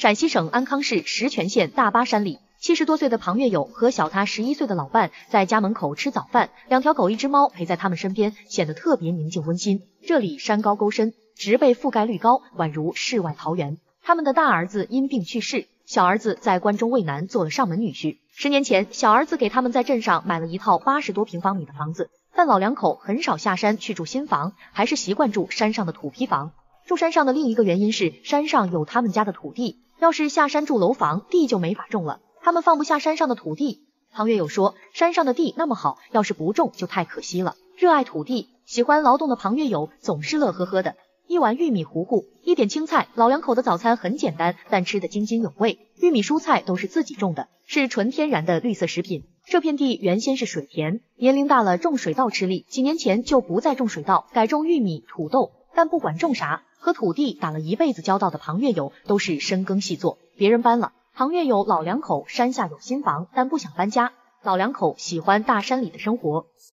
陕西省安康市石泉县大巴山里，70多岁的庞月友和小他11岁的老伴在家门口吃早饭，2条狗1只猫陪在他们身边，显得特别宁静温馨。这里山高沟深，植被覆盖率高，宛如世外桃源。他们的大儿子因病去世，小儿子在关中渭南做了上门女婿。10年前，小儿子给他们在镇上买了一套80多平方米的房子，但老两口很少下山去住新房，还是习惯住山上的土坯房。住山上的另一个原因是山上有他们家的土地，要是下山住楼房，地就没法种了，他们放不下山上的土地。庞月友说，山上的地那么好，要是不种就太可惜了。热爱土地，喜欢劳动的庞月友总是乐呵呵的，一碗玉米糊糊，一点青菜，老两口的早餐很简单，但吃得津津有味。玉米蔬菜都是自己种的，是纯天然的绿色食品。这片地原先是水田，年龄大了种水稻吃力，几年前就不再种水稻，改种玉米、土豆。但不管种啥，和土地打了一辈子交道的庞月友都是深耕细作。别人搬了，庞月友老两口山下有新房，但不想搬家。老两口喜欢大山里的生活。